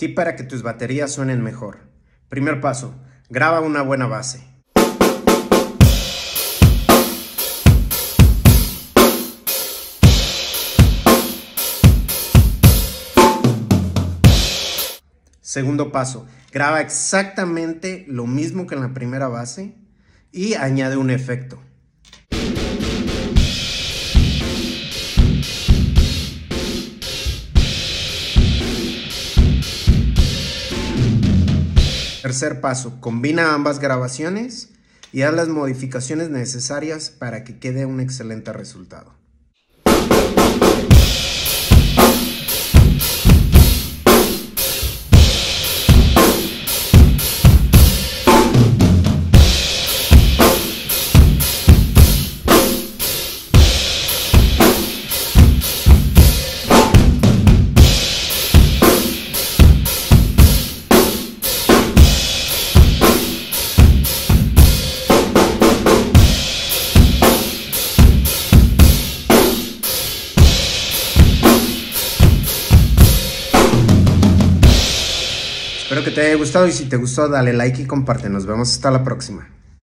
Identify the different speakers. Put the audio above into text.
Speaker 1: Tip para que tus baterías suenen mejor. Primer paso, graba una buena base. Segundo paso, graba exactamente lo mismo que en la primera base y añade un efecto. Tercer paso, combina ambas grabaciones y haz las modificaciones necesarias para que quede un excelente resultado. Espero que te haya gustado y si te gustó dale like y comparte. Nos vemos hasta la próxima.